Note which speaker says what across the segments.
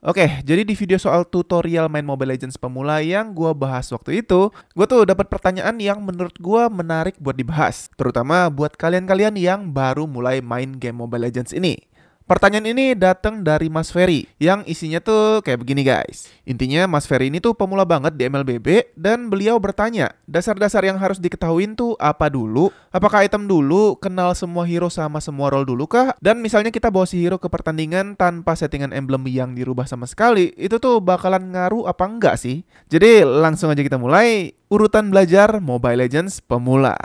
Speaker 1: Oke, jadi di video soal tutorial main Mobile Legends pemula yang gua bahas waktu itu, gua tuh dapat pertanyaan yang menurut gua menarik buat dibahas, terutama buat kalian-kalian yang baru mulai main game Mobile Legends ini. Pertanyaan ini datang dari Mas Ferry yang isinya tuh kayak begini guys. Intinya Mas Ferry ini tuh pemula banget di MLBB dan beliau bertanya, dasar-dasar yang harus diketahuin tuh apa dulu? Apakah item dulu, kenal semua hero sama semua role dulu kah? Dan misalnya kita bawa si hero ke pertandingan tanpa settingan emblem yang dirubah sama sekali, itu tuh bakalan ngaruh apa enggak sih? Jadi langsung aja kita mulai urutan belajar Mobile Legends pemula.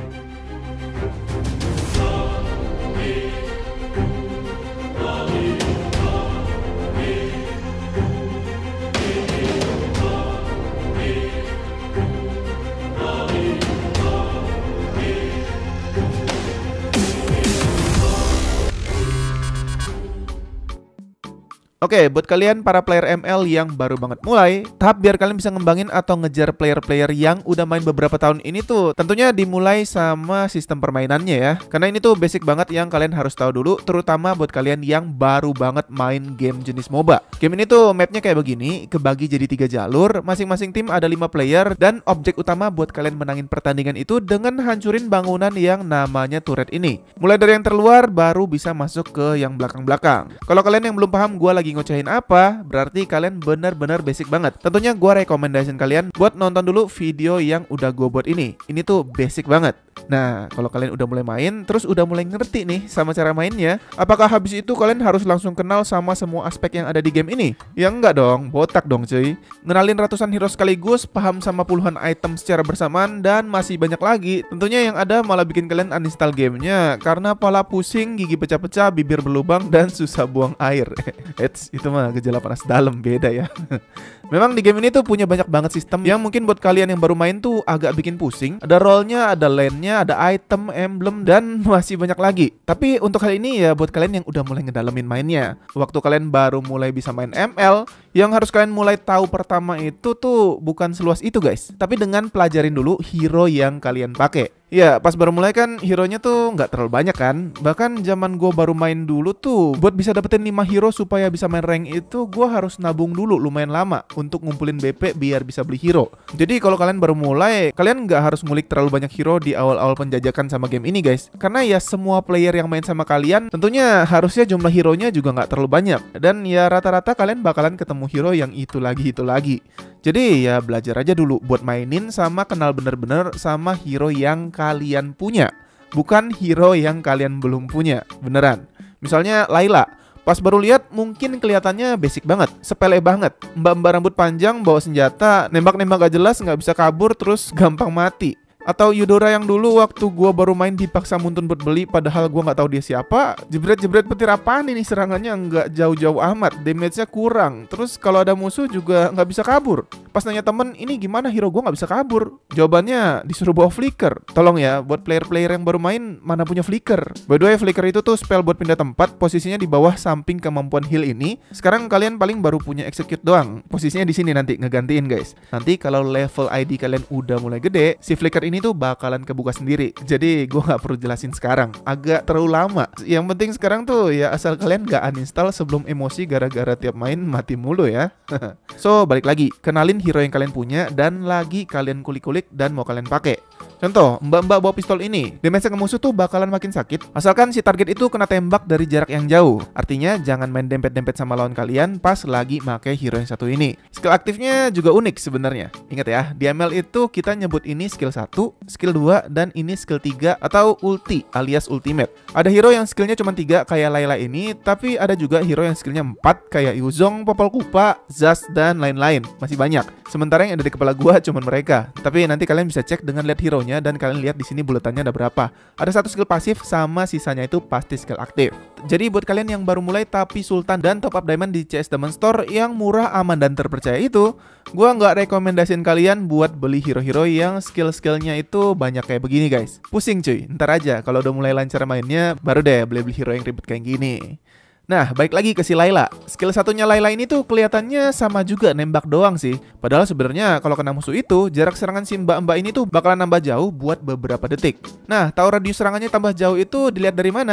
Speaker 1: Oke, buat kalian para player ML yang baru banget mulai, tahap biar kalian bisa ngembangin atau ngejar player-player yang udah main beberapa tahun ini tuh tentunya dimulai sama sistem permainannya ya. Karena ini tuh basic banget yang kalian harus tahu dulu, terutama buat kalian yang baru banget main game jenis MOBA. Game ini tuh mapnya kayak begini, kebagi jadi 3 jalur, masing-masing tim ada 5 player, dan objek utama buat kalian menangin pertandingan itu dengan hancurin bangunan yang namanya turret ini. Mulai dari yang terluar, baru bisa masuk ke yang belakang-belakang. Kalau kalian yang belum paham gua lagi ngocehin apa, berarti kalian benar-benar basic banget. Tentunya gue rekomendasiin kalian buat nonton dulu video yang udah gue buat ini. Ini tuh basic banget. Nah, kalau kalian udah mulai main, terus udah mulai ngerti nih sama cara mainnya, apakah habis itu kalian harus langsung kenal sama semua aspek yang ada di game ini? Ya enggak dong, botak dong cuy. Ngenalin ratusan hero sekaligus, paham sama puluhan item secara bersamaan, dan masih banyak lagi. Tentunya yang ada malah bikin kalian uninstall gamenya, karena pala pusing, gigi pecah-pecah, bibir berlubang, dan susah buang air. Itu mah gejala panas dalam, beda ya. Memang di game ini tuh punya banyak banget sistem yang mungkin buat kalian yang baru main tuh agak bikin pusing. Ada role-nya, ada lane-nya, ada item, emblem, dan masih banyak lagi. Tapi untuk hal ini ya buat kalian yang udah mulai ngedalamin mainnya. Waktu kalian baru mulai bisa main ML, yang harus kalian mulai tahu pertama itu tuh bukan seluas itu guys, tapi dengan pelajarin dulu hero yang kalian pakai. Ya, pas baru mulai kan hero-nya tuh nggak terlalu banyak kan. Bahkan zaman gue baru main dulu tuh, buat bisa dapetin 5 hero supaya bisa main rank itu, gue harus nabung dulu lumayan lama untuk ngumpulin BP biar bisa beli hero. Jadi kalau kalian baru mulai, kalian nggak harus ngulik terlalu banyak hero di awal-awal penjajakan sama game ini guys. Karena ya semua player yang main sama kalian, tentunya harusnya jumlah hero-nya juga nggak terlalu banyak. Dan ya rata-rata kalian bakalan ketemu hero yang itu lagi. Jadi ya belajar aja dulu buat mainin sama kenal bener-bener sama hero yang kalian punya, bukan hero yang kalian belum punya, beneran. Misalnya Layla, pas baru lihat mungkin kelihatannya basic banget, sepele banget. Mbak-mbak rambut panjang bawa senjata, nembak-nembak gak jelas, nggak bisa kabur, terus gampang mati. Atau Eudora yang dulu waktu gua baru main dipaksa muntun buat beli padahal gua nggak tahu dia siapa. Jebret-jebret petir apaan ini, serangannya nggak jauh-jauh amat, damage-nya kurang. Terus kalau ada musuh juga nggak bisa kabur. Pas nanya temen, ini gimana hero gua nggak bisa kabur? Jawabannya disuruh bawa flicker. Tolong ya, buat player-player yang baru main, mana punya flicker? By the way, flicker itu tuh spell buat pindah tempat, posisinya di bawah samping kemampuan heal ini. Sekarang kalian paling baru punya execute doang. Posisinya di sini nanti ngegantiin guys. Nanti kalau level ID kalian udah mulai gede, si flicker ini tuh bakalan kebuka sendiri. Jadi gue nggak perlu jelasin sekarang, agak terlalu lama. Yang penting sekarang tuh ya asal kalian gak uninstall sebelum emosi gara-gara tiap main mati mulu ya. So balik lagi, kenalin hero yang kalian punya dan lagi kalian kulik-kulik dan mau kalian pakai. Contoh, mbak-mbak bawa pistol ini, damage ke musuh tuh bakalan makin sakit asalkan si target itu kena tembak dari jarak yang jauh. Artinya jangan main dempet-dempet sama lawan kalian pas lagi pakai hero yang satu ini. Skill aktifnya juga unik sebenarnya. Ingat ya, di ML itu kita nyebut ini skill 1, skill 2, dan ini skill 3 atau ulti alias ultimate. Ada hero yang skillnya cuma 3 kayak Layla ini, tapi ada juga hero yang skillnya 4 kayak Yuzong, Popol Kupa, Zas, dan lain-lain. Masih banyak. Sementara yang ada di kepala gua cuma mereka. Tapi nanti kalian bisa cek dengan lihat hero-nya dan kalian lihat di sini buletannya ada berapa. Ada 1 skill pasif sama sisanya itu pasti skill aktif. Jadi buat kalian yang baru mulai tapi sultan dan top up diamond di CS Diamond Store yang murah, aman, dan terpercaya itu, gua nggak rekomendasiin kalian buat beli hero-hero yang skill-skillnya itu banyak kayak begini guys. Pusing cuy, ntar aja kalau udah mulai lancar mainnya baru deh beli-beli hero yang ribet kayak gini. Nah, balik lagi ke si Layla. Skill satunya Layla ini tuh kelihatannya sama juga, nembak doang sih. Padahal sebenarnya kalau kena musuh itu, jarak serangan si mbak-mbak ini tuh bakalan nambah jauh buat beberapa detik. Nah, tahu radius serangannya tambah jauh itu dilihat dari mana?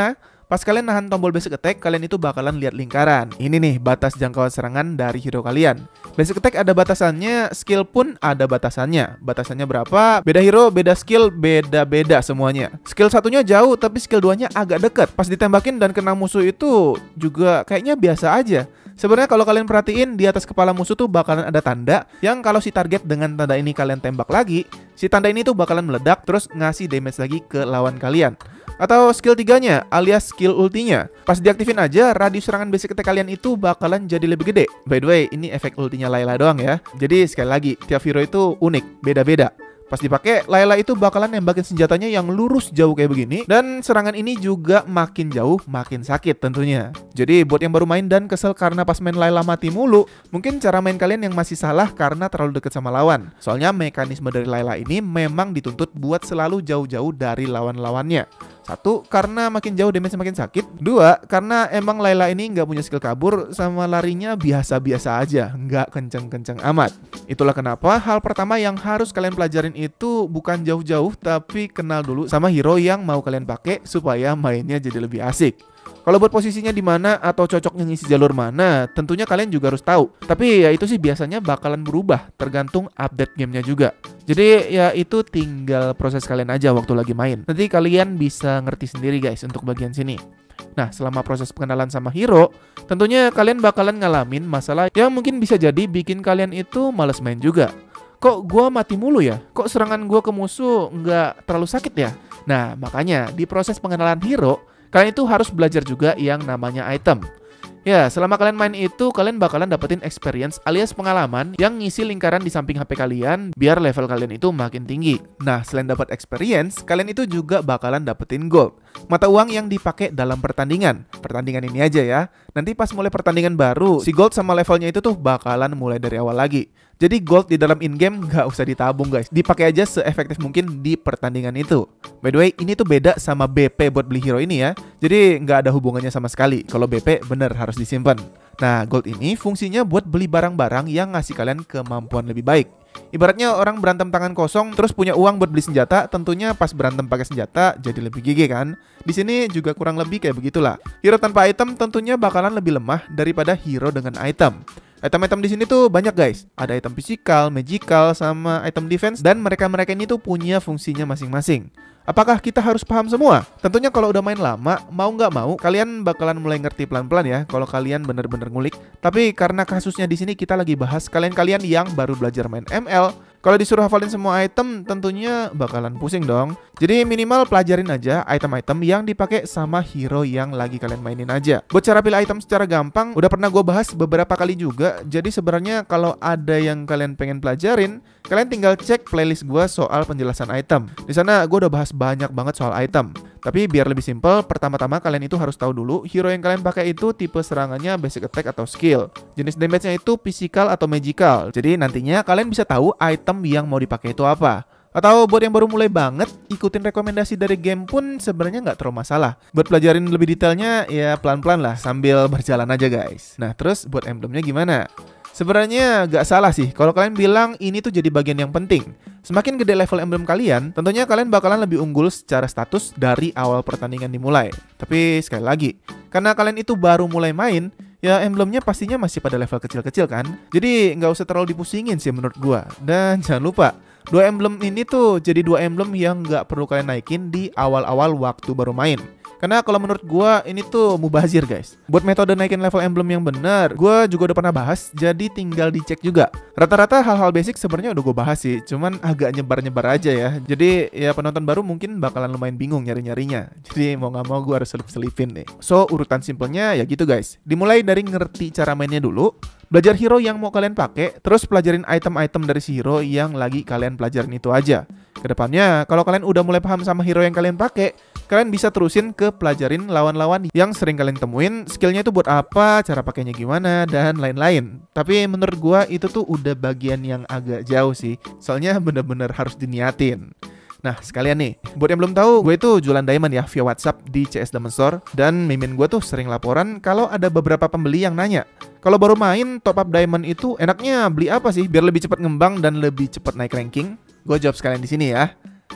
Speaker 1: Pas kalian nahan tombol basic attack, kalian itu bakalan lihat lingkaran. Ini nih batas jangkauan serangan dari hero kalian. Basic attack ada batasannya, skill pun ada batasannya. Batasannya berapa? Beda hero, beda skill, beda-beda semuanya. Skill satunya jauh, tapi skill 2-nya agak deket. Pas ditembakin dan kena musuh itu juga kayaknya biasa aja. Sebenarnya kalau kalian perhatiin, di atas kepala musuh tuh bakalan ada tanda yang kalau si target dengan tanda ini kalian tembak lagi, si tanda ini tuh bakalan meledak terus ngasih damage lagi ke lawan kalian. Atau skill 3-nya alias skill ultinya. Pas diaktifin aja, radius serangan basic attack kalian itu bakalan jadi lebih gede. By the way, ini efek ultinya Layla doang ya. Jadi sekali lagi, tiap hero itu unik, beda-beda. Pas dipakai, Layla itu bakalan nembakin senjatanya yang lurus jauh kayak begini. Dan serangan ini juga makin jauh, makin sakit tentunya. Jadi buat yang baru main dan kesel karena pas main Layla mati mulu, mungkin cara main kalian yang masih salah karena terlalu deket sama lawan. Soalnya mekanisme dari Layla ini memang dituntut buat selalu jauh-jauh dari lawan-lawannya. Satu, karena makin jauh damage makin sakit. Dua, karena emang Layla ini nggak punya skill kabur, sama larinya biasa-biasa aja, nggak kenceng-kenceng amat. Itulah kenapa hal pertama yang harus kalian pelajarin itu bukan jauh-jauh, tapi kenal dulu sama hero yang mau kalian pakai supaya mainnya jadi lebih asik. Kalau buat posisinya di mana atau cocoknya ngisi jalur mana, tentunya kalian juga harus tahu. Tapi ya itu sih biasanya bakalan berubah, tergantung update gamenya juga. Jadi ya itu tinggal proses kalian aja waktu lagi main. Nanti kalian bisa ngerti sendiri guys untuk bagian sini. Nah, selama proses pengenalan sama hero, tentunya kalian bakalan ngalamin masalah yang mungkin bisa jadi bikin kalian itu males main juga. Kok gua mati mulu ya? Kok serangan gua ke musuh nggak terlalu sakit ya? Nah, makanya di proses pengenalan hero, kalian itu harus belajar juga yang namanya item. Ya, selama kalian main itu, kalian bakalan dapetin experience alias pengalaman yang ngisi lingkaran di samping HP kalian biar level kalian itu makin tinggi. Nah, selain dapat experience, kalian itu juga bakalan dapetin gold. Mata uang yang dipakai dalam pertandingan. Pertandingan ini aja ya. Nanti pas mulai pertandingan baru, si gold sama levelnya itu tuh bakalan mulai dari awal lagi. Jadi gold di dalam in-game nggak usah ditabung guys. Dipakai aja seefektif mungkin di pertandingan itu. By the way, ini tuh beda sama BP buat beli hero ini ya. Jadi nggak ada hubungannya sama sekali. Kalau BP bener harus disimpan. Nah, gold ini fungsinya buat beli barang-barang yang ngasih kalian kemampuan lebih baik. Ibaratnya orang berantem tangan kosong terus punya uang buat beli senjata, tentunya pas berantem pakai senjata jadi lebih gigih kan. Di sini juga kurang lebih kayak begitulah. Hero tanpa item tentunya bakalan lebih lemah daripada hero dengan item. Item-item di sini tuh banyak guys. Ada item physical, magical, sama item defense, dan mereka-mereka ini tuh punya fungsinya masing-masing. Apakah kita harus paham semua? Tentunya kalau udah main lama, mau nggak mau, kalian bakalan mulai ngerti pelan-pelan ya kalau kalian bener-bener ngulik. Tapi karena kasusnya di sini kita lagi bahas kalian-kalian yang baru belajar main ML, kalau disuruh hafalin semua item, tentunya bakalan pusing dong. Jadi minimal pelajarin aja item-item yang dipakai sama hero yang lagi kalian mainin aja. Buat cara pilih item secara gampang, udah pernah gue bahas beberapa kali juga. Jadi sebenarnya kalau ada yang kalian pengen pelajarin, kalian tinggal cek playlist gue soal penjelasan item. Di sana gue udah bahas banyak banget soal item. Tapi biar lebih simpel, pertama-tama kalian itu harus tahu dulu hero yang kalian pakai itu tipe serangannya basic attack atau skill. Jenis damage-nya itu physical atau magical. Jadi nantinya kalian bisa tahu item yang mau dipakai itu apa. Atau buat yang baru mulai banget, ikutin rekomendasi dari game pun sebenarnya nggak terlalu masalah. Buat pelajarin lebih detailnya ya pelan-pelan lah sambil berjalan aja guys. Nah terus buat emblemnya gimana? Sebenarnya gak salah sih kalau kalian bilang ini tuh jadi bagian yang penting. Semakin gede level emblem kalian, tentunya kalian bakalan lebih unggul secara status dari awal pertandingan dimulai. Tapi sekali lagi, karena kalian itu baru mulai main, ya emblemnya pastinya masih pada level kecil-kecil kan. Jadi nggak usah terlalu dipusingin sih menurut gua. Dan jangan lupa, dua emblem ini tuh jadi dua emblem yang nggak perlu kalian naikin di awal-awal waktu baru main. Karena kalau menurut gua ini tuh mubazir guys. Buat metode naikin level emblem yang benar, gua juga udah pernah bahas, jadi tinggal dicek juga. Rata-rata hal-hal basic sebenarnya udah gua bahas sih, cuman agak nyebar-nyebar aja ya. Jadi ya penonton baru mungkin bakalan lumayan bingung nyari-nyarinya. Jadi mau nggak mau gua harus selip-selipin nih. So urutan simpelnya ya gitu guys. Dimulai dari ngerti cara mainnya dulu, belajar hero yang mau kalian pakai, terus pelajarin item-item dari si hero yang lagi kalian pelajarin itu aja. Kedepannya, kalau kalian udah mulai paham sama hero yang kalian pakai, kalian bisa terusin ke pelajarin lawan-lawan yang sering kalian temuin, skillnya itu buat apa, cara pakainya gimana, dan lain-lain. Tapi menurut gua itu tuh udah bagian yang agak jauh sih, soalnya bener-bener harus diniatin. Nah sekalian nih, buat yang belum tahu, gue itu jualan diamond ya via WhatsApp di CS Diamond Store. Dan mimin gue tuh sering laporan kalau ada beberapa pembeli yang nanya, kalau baru main top up diamond itu enaknya beli apa sih biar lebih cepat ngembang dan lebih cepat naik ranking? Gue jawab sekalian di sini ya.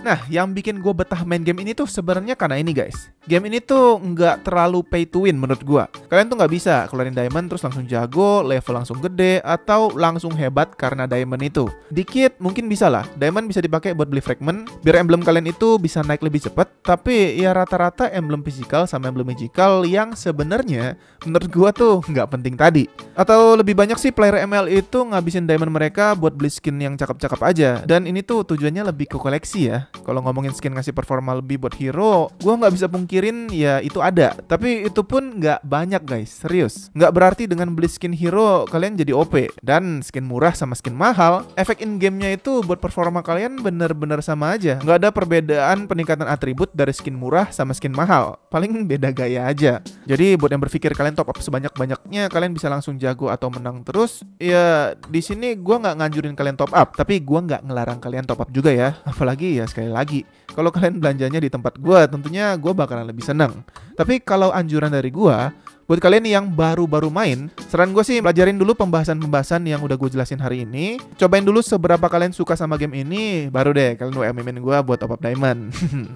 Speaker 1: Nah, yang bikin gue betah main game ini tuh sebenarnya karena ini guys. Game ini tuh nggak terlalu pay to win menurut gue. Kalian tuh nggak bisa keluarin diamond terus langsung jago, level langsung gede, atau langsung hebat karena diamond itu. Dikit mungkin bisa lah, diamond bisa dipakai buat beli fragment, biar emblem kalian itu bisa naik lebih cepat. Tapi ya rata-rata emblem physical sama emblem magical yang sebenarnya menurut gue tuh nggak penting tadi. Atau lebih banyak sih player ML itu ngabisin diamond mereka buat beli skin yang cakep-cakep aja. Dan ini tuh tujuannya lebih ke koleksi ya. Kalau ngomongin skin ngasih performa lebih buat hero, gue nggak bisa pungkirin ya itu ada. Tapi itu pun nggak banyak guys, serius. Nggak berarti dengan beli skin hero kalian jadi OP. Dan skin murah sama skin mahal, efek in-game-nya itu buat performa kalian bener-bener sama aja. Nggak ada perbedaan peningkatan atribut dari skin murah sama skin mahal. Paling beda gaya aja. Jadi buat yang berpikir kalian top up sebanyak-banyaknya, kalian bisa langsung jago atau menang terus, ya di sini gue nggak nganjurin kalian top up. Tapi gue nggak ngelarang kalian top up juga ya. Apalagi ya sekali lagi, kalau kalian belanjanya di tempat gue, tentunya gue bakalan lebih seneng. Tapi kalau anjuran dari gue, buat kalian yang baru-baru main, saran gue sih pelajarin dulu pembahasan-pembahasan yang udah gue jelasin hari ini. Cobain dulu seberapa kalian suka sama game ini, baru deh kalian WM-in gue buat top up diamond.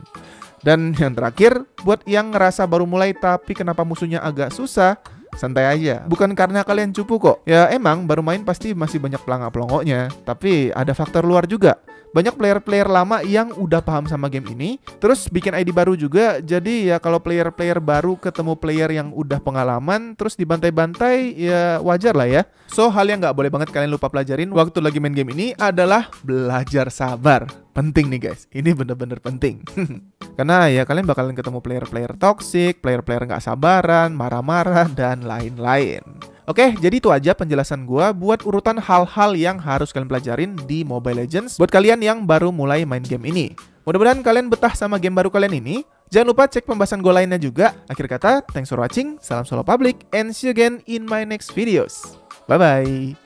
Speaker 1: Dan yang terakhir, buat yang ngerasa baru mulai tapi kenapa musuhnya agak susah, santai aja. Bukan karena kalian cupu kok. Ya emang baru main pasti masih banyak pelangak-pelongoknya. Tapi ada faktor luar juga. Banyak player-player lama yang udah paham sama game ini, terus bikin ID baru juga. Jadi ya kalau player-player baru ketemu player yang udah pengalaman, terus dibantai-bantai, ya wajar lah ya. So hal yang nggak boleh banget kalian lupa pelajarin waktu lagi main game ini adalah belajar sabar. Penting nih guys, ini bener-bener penting. Karena ya kalian bakalan ketemu player-player toxic, player-player nggak sabaran, marah-marah, dan lain-lain. Oke, jadi itu aja penjelasan gue buat urutan hal-hal yang harus kalian pelajarin di Mobile Legends buat kalian yang baru mulai main game ini. Mudah-mudahan kalian betah sama game baru kalian ini. Jangan lupa cek pembahasan gue lainnya juga. Akhir kata, thanks for watching, salam solo public, and see you again in my next videos. Bye-bye.